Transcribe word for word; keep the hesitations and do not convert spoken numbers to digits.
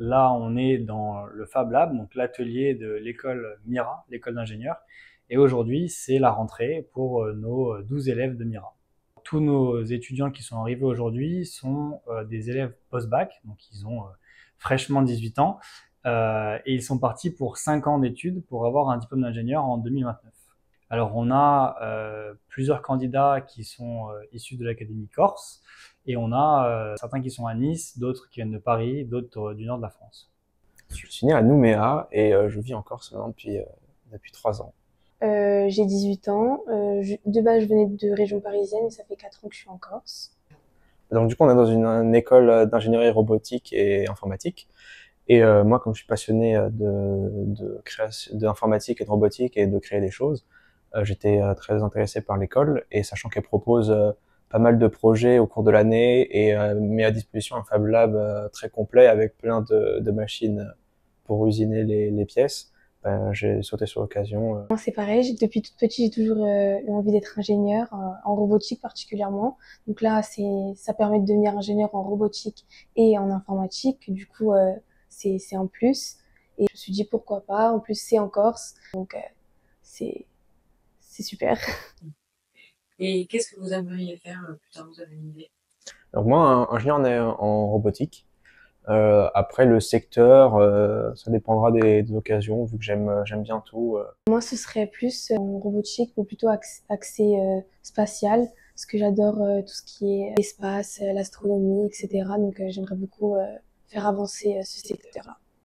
là, on est dans le Fab Lab, donc l'atelier de l'école Mira, l'école d'ingénieurs. Et aujourd'hui, c'est la rentrée pour nos douze élèves de Mira. Tous nos étudiants qui sont arrivés aujourd'hui sont euh, des élèves post-bac, donc ils ont euh, fraîchement dix-huit ans, euh, et ils sont partis pour cinq ans d'études pour avoir un diplôme d'ingénieur en deux mille vingt-neuf. Alors on a euh, plusieurs candidats qui sont euh, issus de l'Académie Corse, et on a euh, certains qui sont à Nice, d'autres qui viennent de Paris, d'autres euh, du nord de la France. Je suis né à Nouméa et euh, je vis en Corse maintenant depuis, euh, depuis trois ans. Euh, j'ai dix-huit ans. Euh, je, de base, je venais de région parisienne et ça fait quatre ans que je suis en Corse. Donc du coup, on est dans une, une école d'ingénierie robotique et informatique. Et euh, moi, comme je suis passionné de, de création, d'informatique et de robotique et de créer des choses, euh, j'étais euh, très intéressé par l'école. Et sachant qu'elle propose euh, pas mal de projets au cours de l'année et euh, met à disposition un Fab Lab euh, très complet avec plein de, de machines pour usiner les, les pièces, ben, j'ai sauté sur l'occasion. Euh. Moi, c'est pareil. j'ai- Depuis toute petite, j'ai toujours euh, eu envie d'être ingénieur, euh, en robotique particulièrement. Donc là, c'est, ça permet de devenir ingénieur en robotique et en informatique. Du coup, euh, c'est, c'est un plus. Et je me suis dit pourquoi pas. En plus, c'est en Corse, donc euh, c'est, c'est super. Et qu'est-ce que vous aimeriez faire euh, plus tard, vous avez une idée? Donc moi, un- ingénieur en, en robotique. Euh, après le secteur, euh, ça dépendra des, des occasions, vu que j'aime j'aime bien tout. Euh. Moi, ce serait plus euh, en robotique, mais plutôt ax- axé euh, spatial, parce que j'adore euh, tout ce qui est l'espace, euh, l'astronomie, et cetera. Donc, euh, j'aimerais beaucoup euh, faire avancer euh, ce secteur-là.